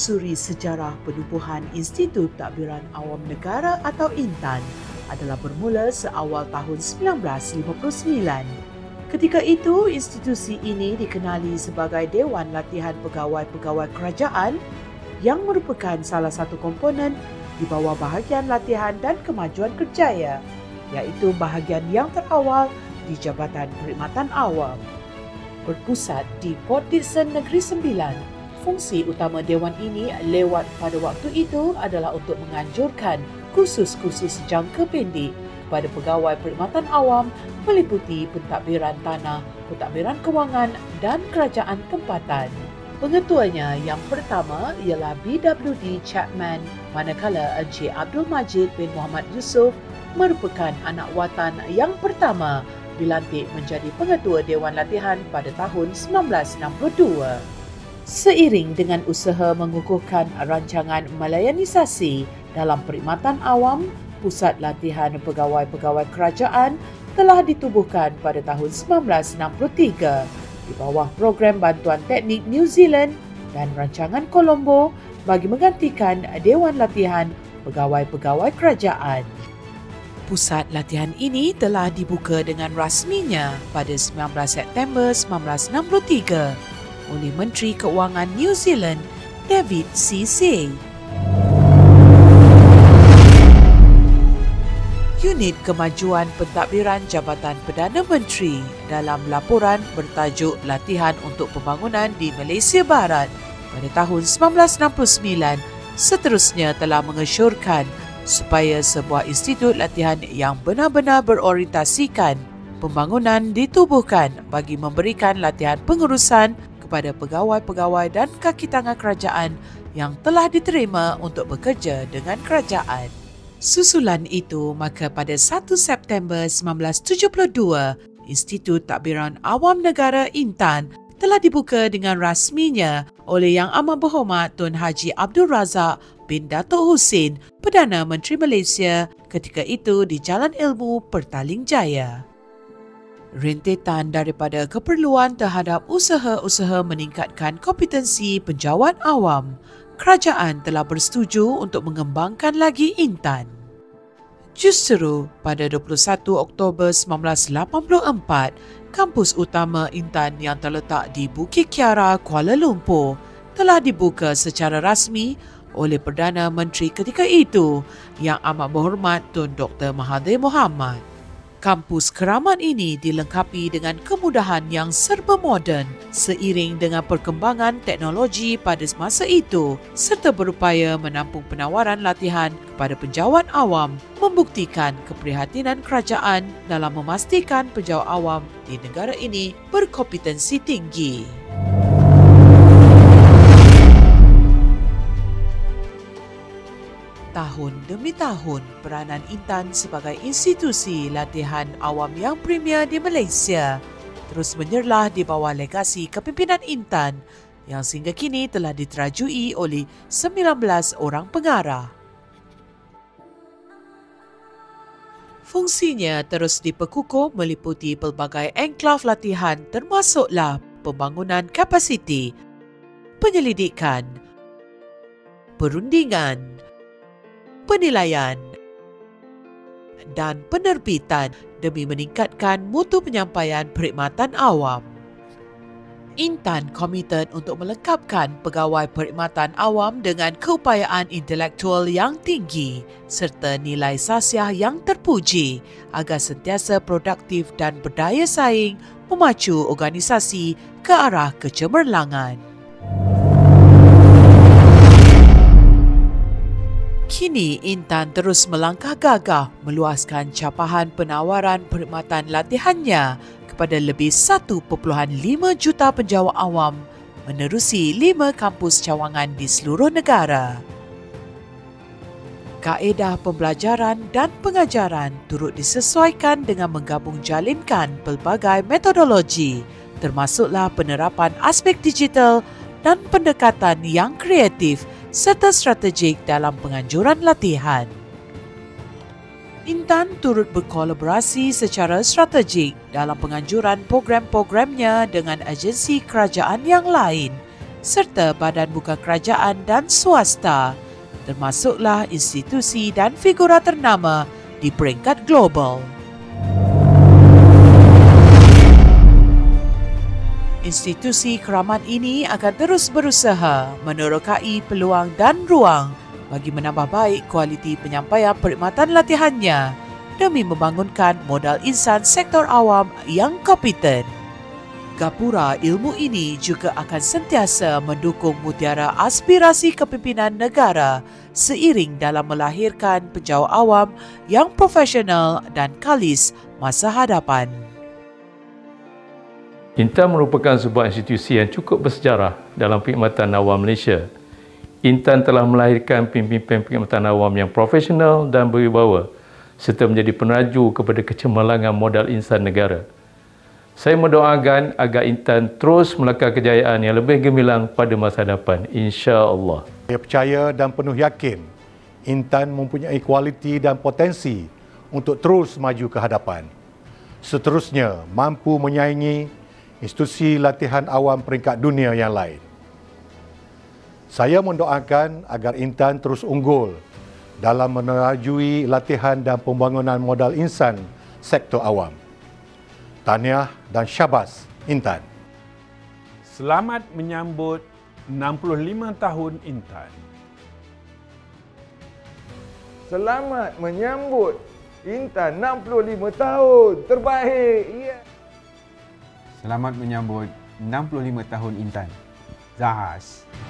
menelusuri sejarah penubuhan Institut Tadbiran Awam Negara atau Intan adalah bermula seawal tahun 1959. Ketika itu, institusi ini dikenali sebagai Dewan Latihan Pegawai-Pegawai Kerajaan yang merupakan salah satu komponen di bawah Bahagian Latihan dan Kemajuan Kerjaya, iaitu bahagian yang terawal di Jabatan Perkhidmatan Awam. Berpusat di Port Dickson Negeri Sembilan, fungsi utama Dewan ini lewat pada waktu itu adalah untuk menganjurkan kursus-kursus jangka pendek kepada pegawai perkhidmatan awam meliputi pentadbiran tanah, pentadbiran kewangan dan kerajaan tempatan. Pengetuanya yang pertama ialah BWD Chapman, manakala Encik Abdul Majid bin Muhammad Yusof merupakan anak watan yang pertama dilantik menjadi pengetua Dewan Latihan pada tahun 1962. Seiring dengan usaha mengukuhkan rancangan Malayanisasi dalam perkhidmatan awam, Pusat Latihan Pegawai-Pegawai Kerajaan telah ditubuhkan pada tahun 1963 di bawah Program Bantuan Teknik New Zealand dan Rancangan Colombo bagi menggantikan Dewan Latihan Pegawai-Pegawai Kerajaan. Pusat latihan ini telah dibuka dengan rasminya pada 19 September 1963 oleh Menteri Keuangan New Zealand, David C. Say. Unit Kemajuan Pentadbiran Jabatan Perdana Menteri dalam laporan bertajuk Latihan untuk Pembangunan di Malaysia Barat pada tahun 1969 seterusnya telah mengesyorkan supaya sebuah institut latihan yang benar-benar berorientasikan pembangunan ditubuhkan bagi memberikan latihan pengurusan kepada pegawai-pegawai dan kaki tangan kerajaan yang telah diterima untuk bekerja dengan kerajaan. Susulan itu, maka pada 1 September 1972, Institut Tadbiran Awam Negara Intan telah dibuka dengan rasminya oleh Yang Amat Berhormat Tun Haji Abdul Razak bin Datuk Hussein, Perdana Menteri Malaysia ketika itu di Jalan Ilmu, Pertaling Jaya. Rentetan daripada keperluan terhadap usaha-usaha meningkatkan kompetensi penjawat awam, kerajaan telah bersetuju untuk mengembangkan lagi Intan. Justru pada 21 Oktober 1984, kampus utama Intan yang terletak di Bukit Kiara, Kuala Lumpur telah dibuka secara rasmi oleh Perdana Menteri ketika itu, Yang Amat Berhormat Tun Dr. Mahathir Mohamad. Kampus keramat ini dilengkapi dengan kemudahan yang serba moden seiring dengan perkembangan teknologi pada masa itu serta berupaya menampung penawaran latihan kepada penjawat awam, membuktikan keprihatinan kerajaan dalam memastikan penjawat awam di negara ini berkompetensi tinggi. Tahun demi tahun, peranan Intan sebagai institusi latihan awam yang premier di Malaysia terus menyerlah di bawah legasi kepimpinan Intan yang sehingga kini telah diterajui oleh 19 orang pengarah. Fungsinya terus diperkukuh meliputi pelbagai enklav latihan termasuklah pembangunan kapasiti, penyelidikan, perundingan, penilaian dan penerbitan demi meningkatkan mutu penyampaian perkhidmatan awam. Intan komited untuk melengkapkan pegawai perkhidmatan awam dengan keupayaan intelektual yang tinggi serta nilai sasiah yang terpuji agar sentiasa produktif dan berdaya saing memacu organisasi ke arah kecemerlangan. Kini Intan terus melangkah gagah meluaskan capahan penawaran perkhidmatan latihannya kepada lebih 1.5 juta penjawat awam menerusi 5 kampus cawangan di seluruh negara. Kaedah pembelajaran dan pengajaran turut disesuaikan dengan menggabung jalinkan pelbagai metodologi termasuklah penerapan aspek digital dan pendekatan yang kreatif serta strategik dalam penganjuran latihan. Intan turut berkolaborasi secara strategik dalam penganjuran program-programnya dengan agensi kerajaan yang lain serta badan bukan kerajaan dan swasta, termasuklah institusi dan figura ternama di peringkat global. Institusi keramat ini akan terus berusaha menerokai peluang dan ruang bagi menambah baik kualiti penyampaian perkhidmatan latihannya demi membangunkan modal insan sektor awam yang kompeten. Gapura ilmu ini juga akan sentiasa mendukung mutiara aspirasi kepimpinan negara seiring dalam melahirkan penjawat awam yang profesional dan kalis masa hadapan. Intan merupakan sebuah institusi yang cukup bersejarah dalam perkhidmatan awam Malaysia. Intan telah melahirkan pimpinan perkhidmatan awam yang profesional dan berwibawa serta menjadi peneraju kepada kecemerlangan modal insan negara. Saya mendoakan agar Intan terus melakar kejayaan yang lebih gemilang pada masa hadapan, insya-Allah. Saya percaya dan penuh yakin Intan mempunyai kualiti dan potensi untuk terus maju ke hadapan. Seterusnya mampu menyaingi institusi latihan awam peringkat dunia yang lain. Saya mendoakan agar Intan terus unggul dalam menerajui latihan dan pembangunan modal insan sektor awam. Tahniah dan syabas Intan. Selamat menyambut 65 tahun Intan. Selamat menyambut Intan 65 tahun. Terbaik. Yeah. Selamat menyambut 65 tahun Intan. Zahas.